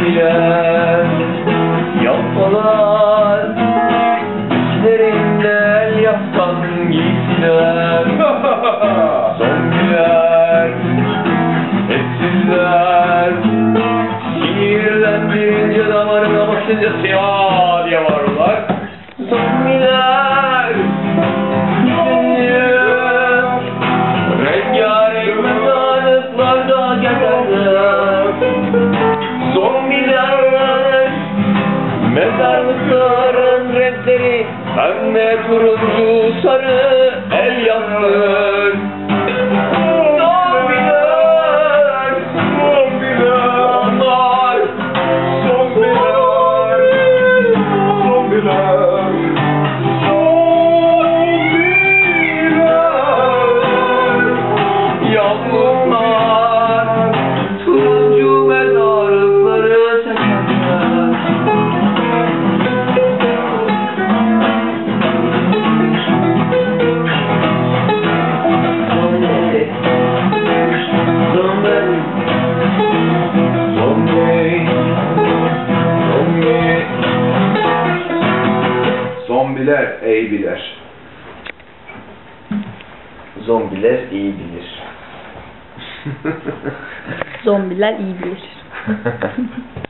zombiler yapmalar, içlerinden yapsan giysiler. Zombiler, hepsizler, sinirlendirince damarına basınca siyah diye varırlar. Zombiler, rengarenk mezarlıklarda gezerler. Zombiler, mezarlıkların renkleri pembe, turuncu, sarı, el yazdır. Zombiler, zombiler, zombiler, zombiler. Yağmurlar, turuncu mezarlıkları seçerler. Zombiler iyi bilir. Zombiler iyi bilir. Zombiler iyi bilir.